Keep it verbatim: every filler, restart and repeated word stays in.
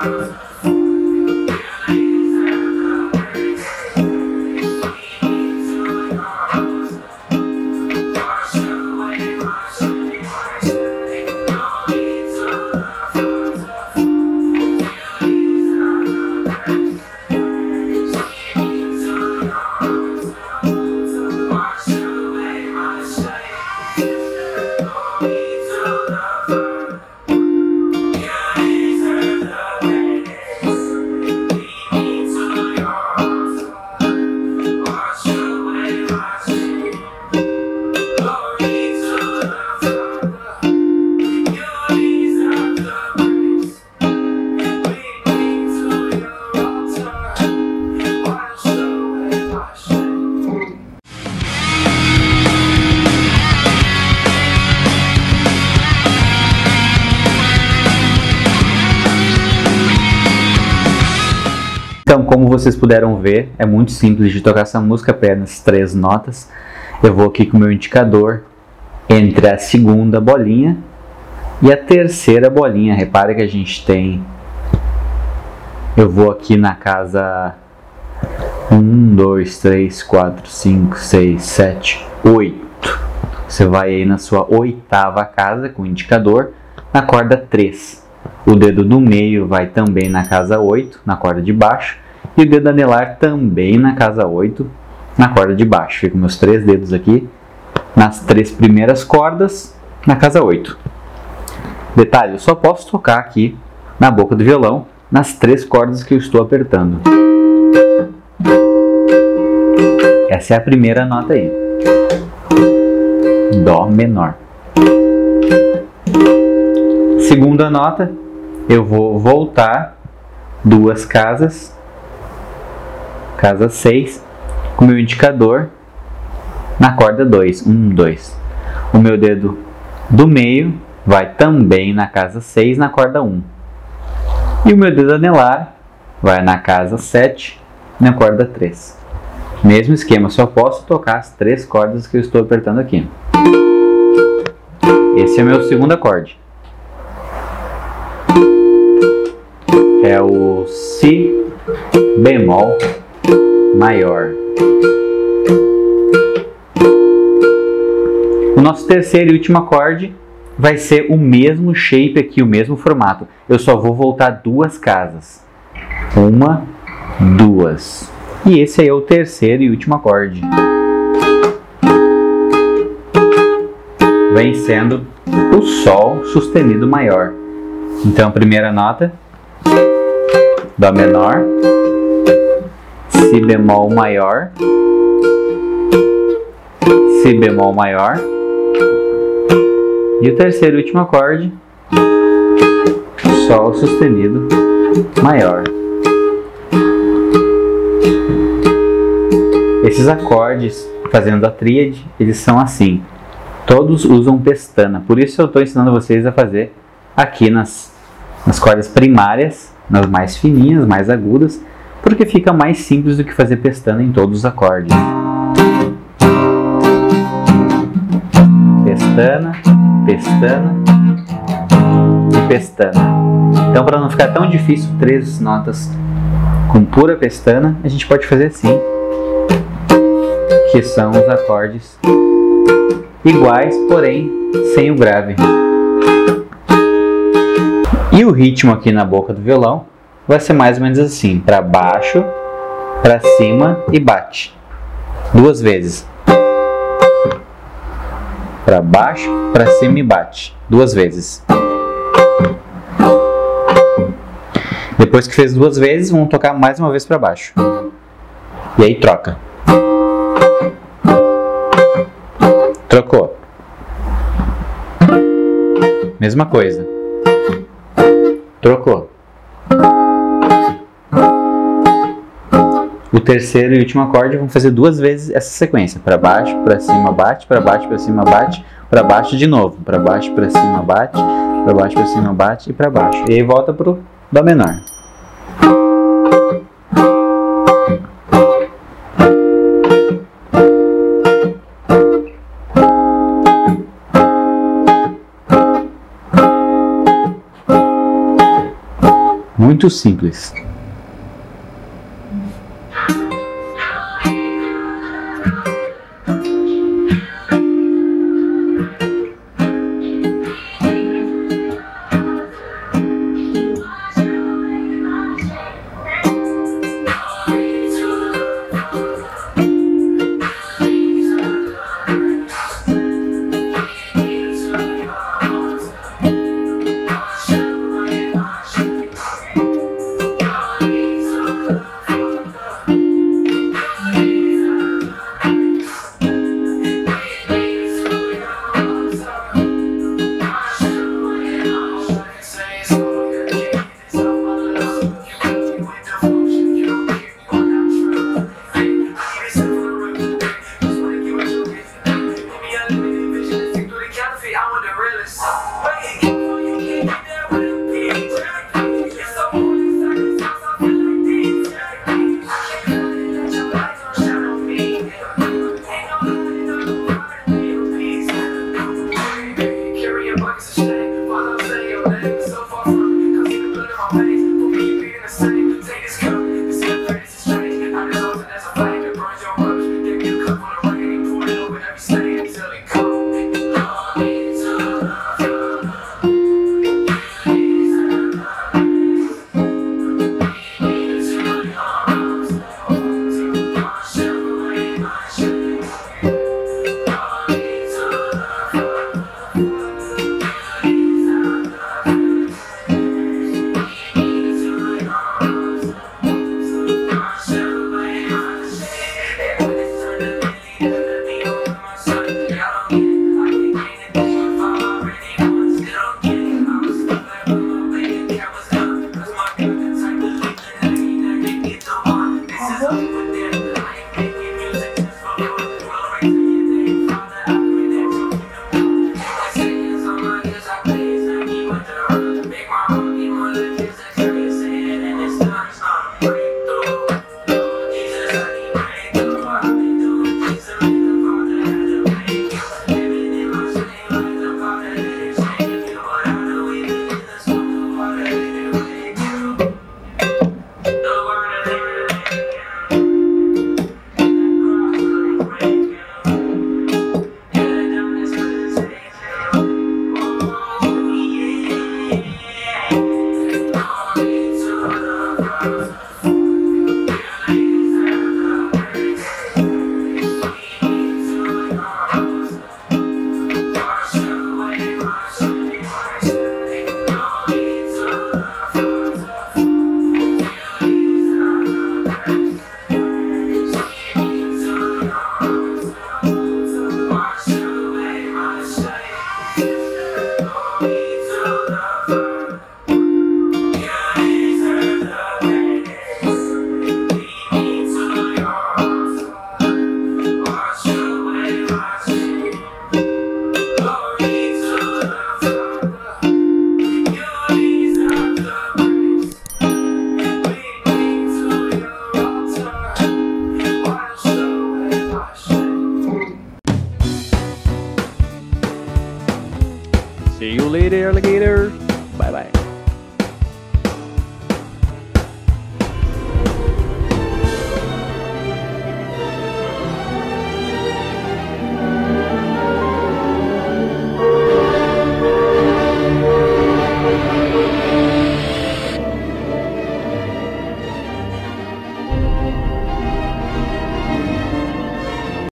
Então, como vocês puderam ver, é muito simples de tocar essa música, apenas três notas. Eu vou aqui com o meu indicador entre a segunda bolinha e a terceira bolinha. Repare que a gente tem... Eu vou aqui na casa um, dois, três, quatro, cinco, seis, sete, oito. Você vai aí na sua oitava casa com o indicador na corda três. O dedo do meio vai também na casa oito, na corda de baixo, e o dedo anelar também na casa oito, na corda de baixo. Ficam meus três dedos aqui nas três primeiras cordas, na casa oito. Detalhe, eu só posso tocar aqui na boca do violão, nas três cordas que eu estou apertando. Essa é a primeira nota aí. Dó menor. Segunda nota, eu vou voltar duas casas, casa seis, com o meu indicador na corda dois, um, dois. O meu dedo do meio vai também na casa seis, na corda um. E o meu dedo anelar vai na casa sete, na corda três. Mesmo esquema, só posso tocar as três cordas que eu estou apertando aqui. Esse é o meu segundo acorde. É o Si bemol maior. O nosso terceiro e último acorde vai ser o mesmo shape aqui, o mesmo formato. Eu só vou voltar duas casas. Uma, duas. E esse aí é o terceiro e último acorde. Vem sendo o Sol sustenido maior. Então, a primeira nota, Dó menor, Si bemol maior, Si bemol maior, e o terceiro e último acorde, Sol sustenido maior. Esses acordes, fazendo a tríade, eles são assim. Todos usam pestana, por isso eu estou ensinando vocês a fazer aqui nas, nas cordas primárias, nas mais fininhas, mais agudas, porque fica mais simples do que fazer pestana em todos os acordes. Pestana, pestana e pestana. Então, para não ficar tão difícil, três notas com pura pestana, a gente pode fazer assim, que são os acordes iguais, porém sem o grave. E o ritmo aqui na boca do violão vai ser mais ou menos assim, para baixo, para cima e bate. Duas vezes. Para baixo, para cima e bate. Duas vezes. Depois que fez duas vezes, vamos tocar mais uma vez para baixo. E aí troca. Trocou. Mesma coisa. Trocou. O terceiro e último acorde vamos fazer duas vezes essa sequência. Para baixo, para cima, bate, para baixo, para cima, bate, para baixo de novo. Para baixo, para cima, bate, para baixo, para cima, bate e para baixo. E aí volta pro Dó menor. Muito simples. See you later, alligator. Bye bye.